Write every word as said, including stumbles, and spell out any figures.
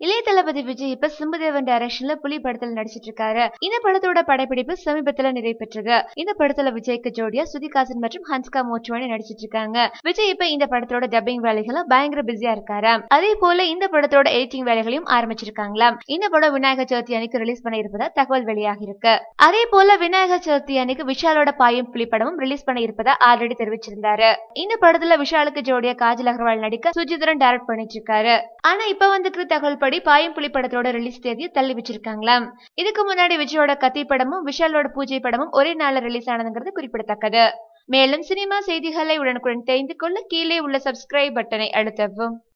இளைய தளபதி விஜய் இப்ப சிம்புதேவன் டைரக்ஷன்ல புலி படத்துல நடிச்சிட்டு இருக்காரு. இந்த படத்தோட படப்பிடிப்பு சமீபத்துல நிறைவேற்றது. இந்த படத்துல விஜய்க்கு ஜோடியா சுதிகாசன் மற்றும் ஹன்ஸ்கா மோட்வானி நடிச்சிட்டு இருக்காங்க. விஜய் இப்ப இந்த படத்தோட டப்பிங் வேலைகளும் பயங்கர பிஸியா இருக்காரு. அதே போல இந்த படத்தோட எடிட்டிங் வேலைகளையும் ஆரம்பிச்சிருக்காங்களாம். இந்த படம் விநாயகர் சதுர்த்தி அன்னைக்கு ரிலீஸ் பண்ண இருப்பதா தகவல் வெளியாகி இருக்கு. அதே போல விநாயகர் சதுர்த்தி அன்னைக்கு விஷாலோட பாயும் புலி படமும் ரிலீஸ் பண்ண இருப்பதா ஆல்ரெடி தெரிவிச்சிருந்தாரு. இந்த படத்துல விஷாலுக்கு ஜோடியா காஜல் அகர்வால் நடிக்க சுஜித்ரன் டைரக்ட் பண்ணிட்டு இருக்காரு. ஆனா இப்ப வந்துக்கிற தகவல் படி பாயும் புலி படத்தோட ரிலீஸ் தேதியை தள்ளி வச்சிருக்காங்களாம். இதுக்கு முன்னாடி விஜயோட கத்தி படமும் விஷாலோட பூஜை படமும் ஒரே நாள்ல ரிலீஸ் ஆனதுங்கிறது குறிப்பிடத்தக்கது. மேலும் சினிமா செய்திகளை உடனுக்குடன் தெரிந்து கொள்ள கீழே உள்ள சப்ஸ்கிரைப் பட்டனை அழுத்தவும்.